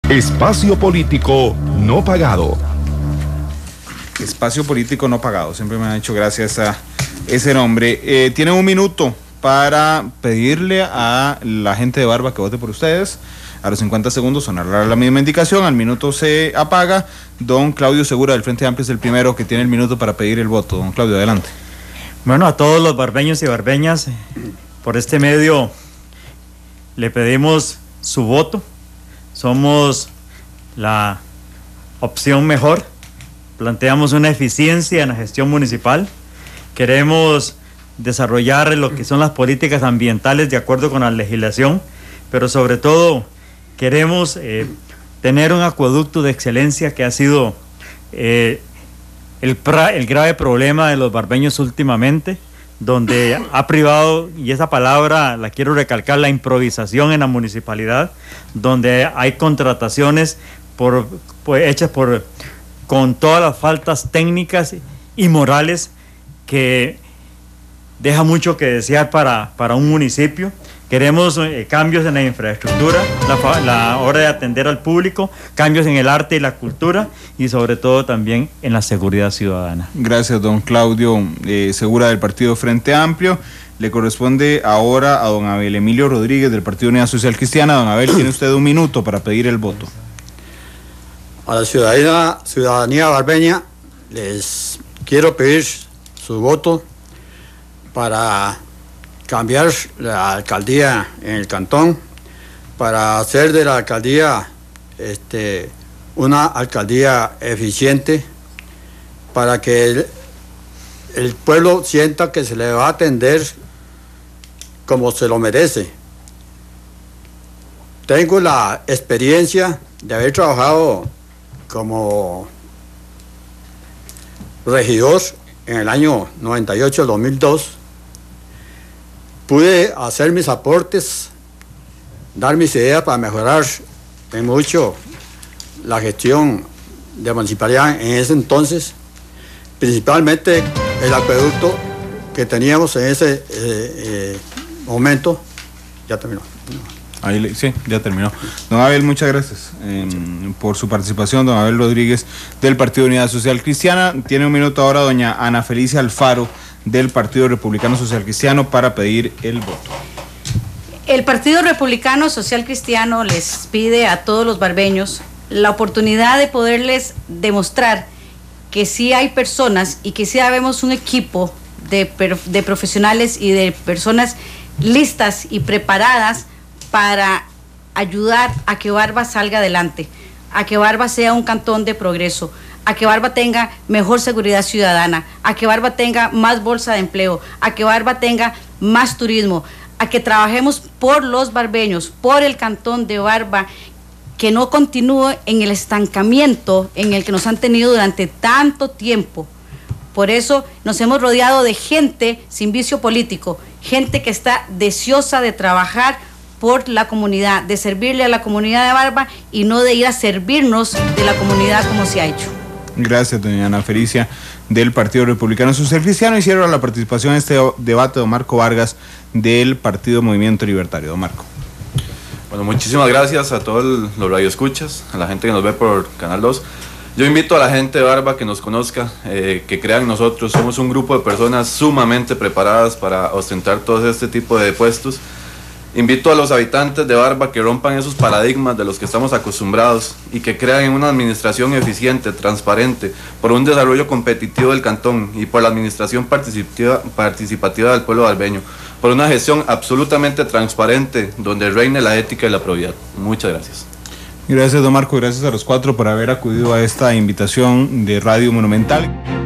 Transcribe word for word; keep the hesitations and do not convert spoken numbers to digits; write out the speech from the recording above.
Espacio político no pagado. Espacio político no pagado, siempre me ha hecho gracias a ese nombre. Eh, tienen un minuto para pedirle a la gente de Barba que vote por ustedes. A los cincuenta segundos sonará la misma indicación, al minuto se apaga. Don Claudio Segura del Frente Amplio es el primero que tiene el minuto para pedir el voto. Don Claudio, adelante. Bueno, a todos los barbeños y barbeñas, por este medio le pedimos su voto. Somos la opción mejor. Planteamos una eficiencia en la gestión municipal. Queremos desarrollar lo que son las políticas ambientales de acuerdo con la legislación, pero sobre todo queremos eh, tener un acueducto de excelencia que ha sido eh, el, pra, el grave problema de los barbeños últimamente, donde ha privado, y esa palabra la quiero recalcar, la improvisación en la municipalidad, donde hay contrataciones por, por, hechas por, con todas las faltas técnicas y morales que deja mucho que desear para, para un municipio. Queremos eh, cambios en la infraestructura, la, la hora de atender al público, cambios en el arte y la cultura y sobre todo también en la seguridad ciudadana. Gracias, don Claudio eh, Segura del Partido Frente Amplio. Le corresponde ahora a don Abel Emilio Rodríguez del Partido Unidad Social Cristiana. Don Abel, tiene usted un minuto para pedir el voto. A la ciudadanía, ciudadanía barbeña les quiero pedir su voto para cambiar la alcaldía en el cantón, para hacer de la alcaldía este, una alcaldía eficiente, para que el, el pueblo sienta que se le va a atender como se lo merece. Tengo la experiencia de haber trabajado como regidor en el año noventa y ocho al dos mil dos. Pude hacer mis aportes, dar mis ideas para mejorar en mucho la gestión de municipalidad en ese entonces, principalmente el acueducto que teníamos en ese eh, eh, momento. Ya terminó. Ahí, sí, ya terminó. Don Abel, muchas gracias eh, por su participación. Don Abel Rodríguez del Partido Unidad Social Cristiana. Tiene un minuto ahora doña Ana Felicia Alfaro del Partido Republicano Social Cristiano para pedir el voto. El Partido Republicano Social Cristiano les pide a todos los barbeños la oportunidad de poderles demostrar que sí hay personas y que sí habemos un equipo de, de profesionales y de personas listas y preparadas para ayudar a que Barba salga adelante, a que Barba sea un cantón de progreso, a que Barba tenga mejor seguridad ciudadana, a que Barba tenga más bolsa de empleo, a que Barba tenga más turismo, a que trabajemos por los barbeños, por el cantón de Barba, que no continúe en el estancamiento en el que nos han tenido durante tanto tiempo. Por eso nos hemos rodeado de gente sin vicio político, gente que está deseosa de trabajar por la comunidad, de servirle a la comunidad de Barba y no de ir a servirnos de la comunidad como se ha hecho. Gracias, doña Ana Felicia del Partido Republicano Social Cristiano. Y cierro la participación en este debate de don Marco Vargas del Partido Movimiento Libertario. Don Marco. Bueno, muchísimas gracias a todos los radioescuchas, a la gente que nos ve por Canal dos. Yo invito a la gente de Barba que nos conozca, eh, que crea en nosotros. Somos un grupo de personas sumamente preparadas para ostentar todo este tipo de puestos. Invito a los habitantes de Barba que rompan esos paradigmas de los que estamos acostumbrados y que crean en una administración eficiente, transparente, por un desarrollo competitivo del cantón y por la administración participativa, participativa del pueblo barbeño, por una gestión absolutamente transparente donde reine la ética y la probidad. Muchas gracias. Gracias, don Marco, gracias a los cuatro por haber acudido a esta invitación de Radio Monumental.